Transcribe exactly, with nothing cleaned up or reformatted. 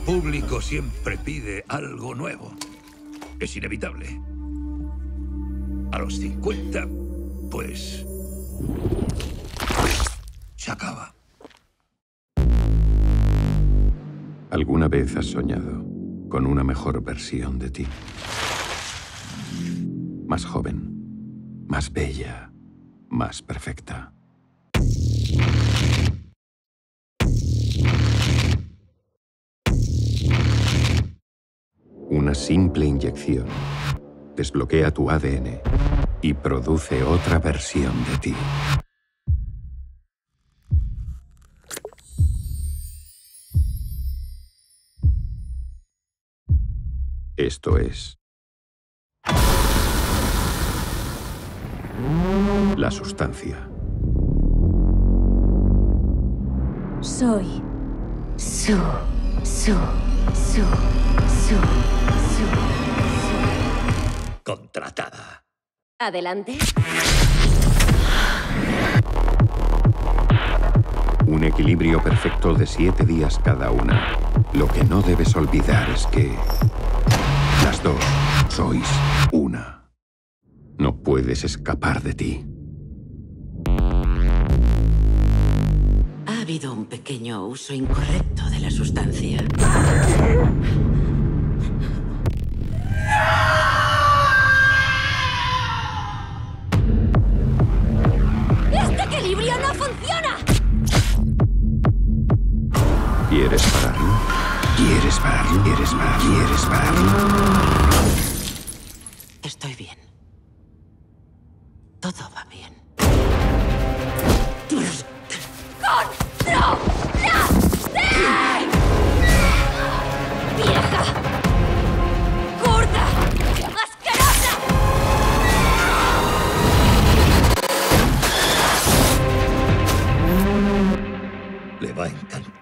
público siempre pide algo nuevo. Es inevitable. A los cincuenta, pues... se acaba. ¿Alguna vez has soñado con una mejor versión de ti? Más joven, más bella, más perfecta. Una simple inyección desbloquea tu A D N y produce otra versión de ti. Esto es la sustancia. Soy su, su, su, su, su, su. Contratada. Adelante. Un equilibrio perfecto de siete días cada una. Lo que no debes olvidar es que las dos sois una. No puedes escapar de ti. Ha habido un pequeño uso incorrecto de la sustancia. ¡Este equilibrio no funciona! ¿Quieres pararlo? ¿Quieres pararlo? ¿Quieres pararlo? ¿Quieres pararlo? Estoy bien. Todo va bien. ¡Contrólate! ¡Vieja! ¡Gorda! ¡Asquerosa! Le va a encantar.